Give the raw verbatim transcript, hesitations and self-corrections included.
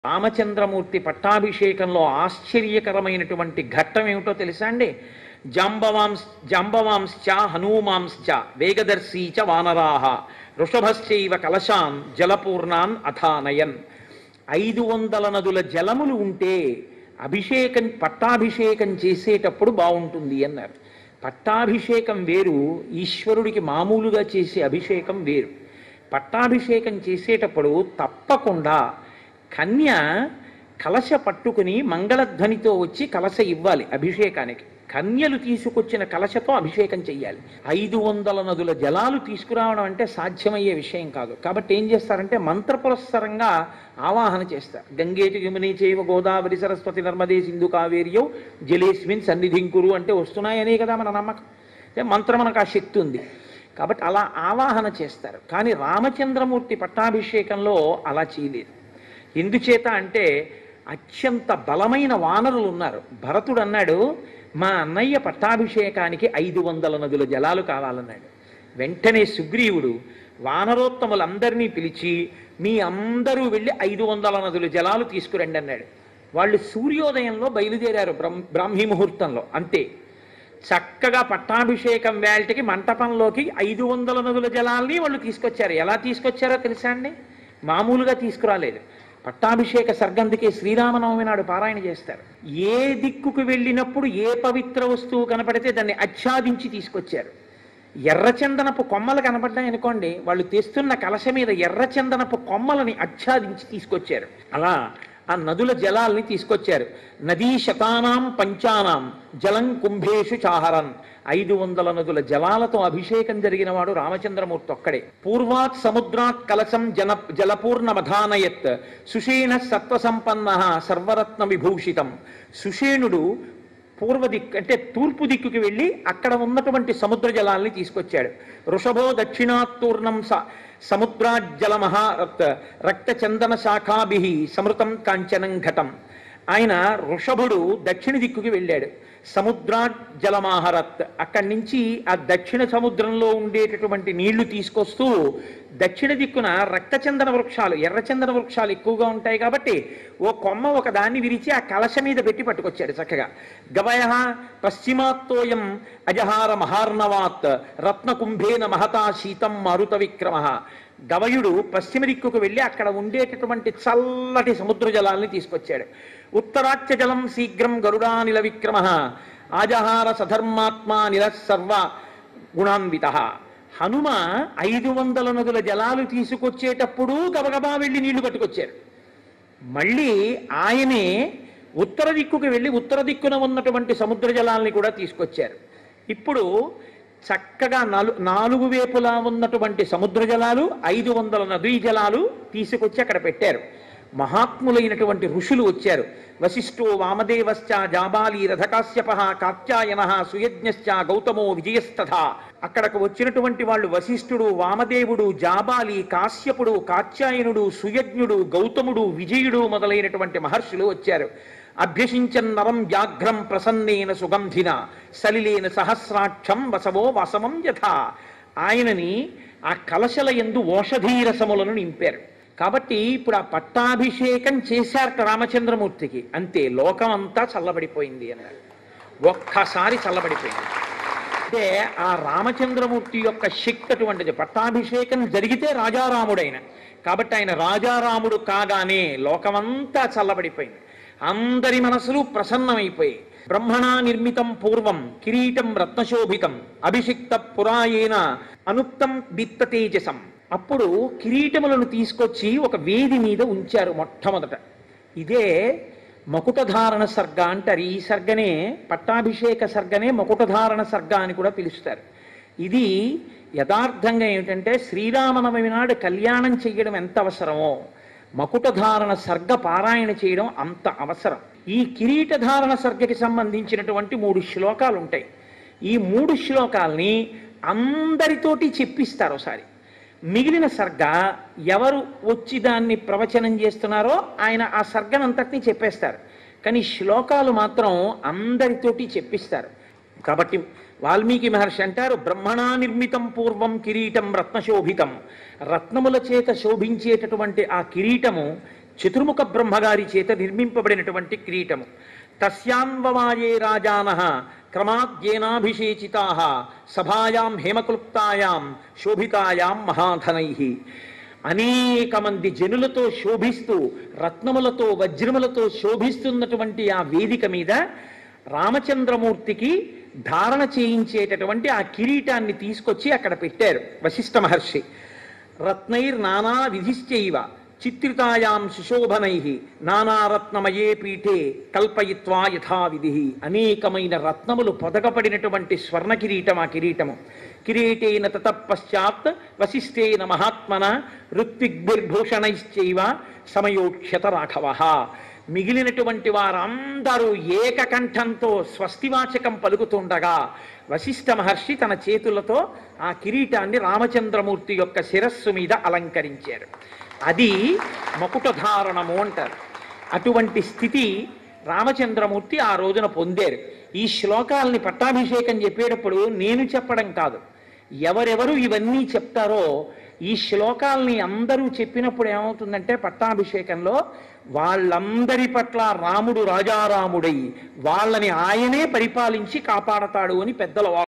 రామచంద్రమూర్తి పట్టాభిషేకంలో ఆశ్చర్యకరమైనటువంటి ఘట్టం ఏమిటో తెలుసా అండి? జాంబవాంశ జాంబవాంశ్చ హనూమాంశ్చ వేగదర్శీ చ వానరాహ వృషభశ్చైవ కలశాన్ జలపూర్ణాన్ అథానయన్. ఐదు వందల నదుల జలములు ఉంటే అభిషేకం పట్టాభిషేకం చేసేటప్పుడు బాగుంటుంది అన్నారు. పట్టాభిషేకం వేరు, ఈశ్వరుడికి మామూలుగా చేసే అభిషేకం వేరు. పట్టాభిషేకం చేసేటప్పుడు తప్పకుండా కన్య కలశ పట్టుకుని మంగళధ్వనితో వచ్చి కలశ ఇవ్వాలి అభిషేకానికి. కన్యలు తీసుకొచ్చిన కలశతో అభిషేకం చెయ్యాలి. ఐదు వందల నదుల జలాలు తీసుకురావడం అంటే సాధ్యమయ్యే విషయం కాదు. కాబట్టి ఏం చేస్తారంటే మంత్రపురస్సరంగా ఆవాహన చేస్తారు. గంగేటి యమునే చైవ గోదావరి సరస్వతి నర్మదే సింధు కావేర్యౌ జలేస్మిన్ సన్నిధింకురు అంటే వస్తున్నాయనే కదా మన నమ్మకం. అంటే మంత్రం మనకు ఆ శక్తి ఉంది కాబట్టి అలా ఆవాహన చేస్తారు. కానీ రామచంద్రమూర్తి పట్టాభిషేకంలో అలా చేయలేదు. ఎందుచేత అంటే అత్యంత బలమైన వానరులు ఉన్నారు. భరతుడు అన్నాడు, మా అన్నయ్య పట్టాభిషేకానికి ఐదు వందల నదుల జలాలు కావాలన్నాడు. వెంటనే సుగ్రీవుడు వానరోత్తములందరినీ పిలిచి మీ అందరూ వెళ్ళి ఐదు వందల నదుల జలాలు తీసుకురండి అన్నాడు. వాళ్ళు సూర్యోదయంలో బయలుదేరారు, బ్రాహ్మీ ముహూర్తంలో. అంతే, చక్కగా పట్టాభిషేకం వేళటికి మంటపంలోకి ఐదు వందల నదుల జలాల్ని వాళ్ళు తీసుకొచ్చారు. ఎలా తీసుకొచ్చారో తెలుసా అండి? మామూలుగా తీసుకురాలేదు. పట్టాభిషేక సర్గందుకే శ్రీరామనవమి నాడు పారాయణ చేస్తారు. ఏ దిక్కుకు వెళ్ళినప్పుడు ఏ పవిత్ర వస్తువు కనపడితే దాన్ని ఆచ్ఛాదించి తీసుకొచ్చారు. ఎర్రచందనపు కొమ్మలు కనపడ్డాయి అనుకోండి, వాళ్ళు తెస్తున్న కలశ మీద ఎర్రచందనపు కొమ్మలని ఆచ్ఛాదించి తీసుకొచ్చారు. అలా ఆ నదుల జలాల్ని తీసుకొచ్చారు. నదీ శతానాం పంచానాం జలం కుంభేషు చాహరన్. ఐదు వందల నదుల జలాలతో అభిషేకం జరిగిన వాడు రామచంద్రమూర్తి ఒక్కడే. పూర్వాత్ సముద్రాత్ కలశం జన జలపూర్ణమధానయత్ సుషేణ సత్వసంపన్న సర్వరత్న విభూషితం. సుషేణుడు పూర్వ దిక్కు అంటే తూర్పు దిక్కుకి వెళ్ళి అక్కడ ఉన్నటువంటి సముద్ర జలాల్ని తీసుకొచ్చాడు. వృషభో దక్షిణాత్తూర్ణం స సముద్రాజ్జలమహా రక్త చందన శాఖాభి సమృతం కాంచనం ఘటం. ఆయన వృషభుడు దక్షిణ దిక్కుకి వెళ్ళాడు. సముద్రాజ్జలమాహరత్, అక్కడి నుంచి ఆ దక్షిణ సముద్రంలో ఉండేటటువంటి నీళ్లు తీసుకొస్తూ దక్షిణ దిక్కున రక్తచందన వృక్షాలు, ఎర్రచందన వృక్షాలు ఎక్కువగా ఉంటాయి కాబట్టి ఓ కొమ్మ ఒక దాన్ని విరిచి ఆ కలశ మీద పెట్టి పట్టుకొచ్చాడు చక్కగా. గవయ పశ్చిమాత్తోయం అజహార మహార్ణవాత్ రత్నకుంభేన మహతా శీతం మారుత విక్రమ. గవయుడు పశ్చిమ దిక్కుకు వెళ్ళి అక్కడ ఉండేటటువంటి చల్లటి సముద్ర జలాల్ని తీసుకొచ్చాడు. ఉత్తరాచ్య జలం శీఘ్రం గరుడానిల విక్రమ ఆజహార సధర్మాత్మా నిల సర్వ గుణాన్విత. హనుమ ఐదు వందల నదుల జలాలు తీసుకొచ్చేటప్పుడు గబగబా వెళ్ళి నీళ్లు పట్టుకొచ్చారు. మళ్ళీ ఆయనే ఉత్తర దిక్కుకు వెళ్ళి ఉత్తర దిక్కున ఉన్నటువంటి సముద్ర జలాల్ని కూడా తీసుకొచ్చారు. ఇప్పుడు చక్కగా నాలు నాలుగు వైపులా ఉన్నటువంటి సముద్ర జలాలు, ఐదు వందల నదీ జలాలు తీసుకొచ్చి అక్కడ పెట్టారు. మహాత్ములైనటువంటి ఋషులు వచ్చారు. వశిష్ఠో వామదేవశ్చ జాబాలి రథకాశ్యప కాత్యాయన సుయజ్ఞశ్చ గౌతమో విజయస్తథ. అక్కడకు వచ్చినటువంటి వాళ్ళు వశిష్ఠుడు, వామదేవుడు, జాబాలి, కాశ్యపుడు, కాత్యాయనుడు, సుయజ్ఞుడు, గౌతముడు, విజయుడు మొదలైనటువంటి మహర్షులు వచ్చారు. అభ్యసించన్ నరం వ్యాఘ్రం ప్రసన్నేన సుగంధిన సలిలేన సహస్రాక్షం వసవో వసవం యథా. ఆయనని ఆ కలశల యందు ఓషధీరసములను నింపారు. కాబట్టి ఇప్పుడు ఆ పట్టాభిషేకం చేశారట రామచంద్రమూర్తికి. అంతే, లోకం అంతా చల్లబడిపోయింది అన్నారు. ఒక్కసారి చల్లబడిపోయింది. అంటే ఆ రామచంద్రమూర్తి యొక్క శక్తి అటువంటిది. పట్టాభిషేకం జరిగితే రాజారాముడైన కాబట్టి ఆయన రాజారాముడు కాగానే లోకమంతా చల్లబడిపోయింది. అందరి మనసులు ప్రసన్నమైపోయి బ్రహ్మణా నిర్మితం పూర్వం కిరీటం రత్నశోభితం అభిషిక్త పురాయేన అనుక్తం విత్త తేజసం. అప్పుడు కిరీటములను తీసుకొచ్చి ఒక వేది మీద ఉంచారు మొట్టమొదట. ఇదే మకుటధారణ సర్గ అంటారు. ఈ సర్గనే పట్టాభిషేక సర్గనే మకుటధారణ సర్గ అని కూడా పిలుస్తారు. ఇది యథార్థంగా ఏమిటంటే శ్రీరామనవమి నాడు కళ్యాణం చెయ్యడం ఎంత అవసరమో మకుటధారణ సర్గ పారాయణ చేయడం అంత అవసరం. ఈ కిరీటధారణ సర్గకి సంబంధించినటువంటి మూడు శ్లోకాలు ఉంటాయి. ఈ మూడు శ్లోకాల్ని అందరితోటి చెప్పిస్తారు ఒకసారి. మిగిలిన సర్గ ఎవరు వచ్చి దాన్ని ప్రవచనం చేస్తున్నారో ఆయన ఆ సర్గనంతటినీ చెప్పేస్తారు. కానీ శ్లోకాలు మాత్రం అందరితోటి చెప్పిస్తారు. కాబట్టి వాల్మీకి మహర్షి అంటారు, బ్రహ్మణా నిర్మితం పూర్వం కిరీటం రత్నశోభితం. రత్నముల చేత శోభించేటటువంటి ఆ కిరీటము చతుర్ముఖ బ్రహ్మగారి చేత నిర్మింపబడినటువంటి కిరీటము. తస్యాన్వమాయే రాజానః క్రమాద్యేనాభిషేచితాః సభాయాం హేమక్లుప్తాయాం శోభితాయాం మహాధనైః. అనేక మంది జనులతో శోభిస్తూ రత్నములతో వజ్రములతో శోభిస్తున్నటువంటి ఆ వేదిక మీద రామచంద్రమూర్తికి ధారణ చేయించేటటువంటి ఆ కిరీటాన్ని తీసుకొచ్చి అక్కడ పెట్టారు వశిష్ఠ మహర్షి. రత్నైర్ నానా విధిశ్చైవ చిత్రితాయాం సుశోభనై నానారత్నమయే పీఠే కల్పయిత్వా యథావిధి. అనేకమైన రత్నములు పొదగపడినటువంటి స్వర్ణ కిరీటం ఆ కిరీటము. కిరీటేన తతఃపశ్చాత్ వశిష్ఠేన మహాత్మన ఋత్విగ్భిర్భూషణైశ్చైవ సమయోక్ష్యత రాఘవః. మిగిలినటువంటి వారందరూ ఏకకంఠంతో స్వస్తివాచకం పలుకుతుండగా వశిష్ఠ మహర్షి తన చేతులతో ఆ కిరీటాన్ని రామచంద్రమూర్తి యొక్క శిరస్సు మీద అలంకరించారు. అది మకుటధారణము అంటారు. అటువంటి స్థితి రామచంద్రమూర్తి ఆ రోజున పొందారు. ఈ శ్లోకాలని పట్టాభిషేకం చెప్పేటప్పుడు నేను చెప్పడం కాదు, ఎవరెవరు ఇవన్నీ చెప్తారో ఈ శ్లోకాలని అందరూ చెప్పినప్పుడు ఏమవుతుందంటే పట్టాభిషేకంలో వాళ్ళందరి పట్ల రాముడు రాజారాముడై వాళ్ళని ఆయనే పరిపాలించి కాపాడతాడు అని పెద్దల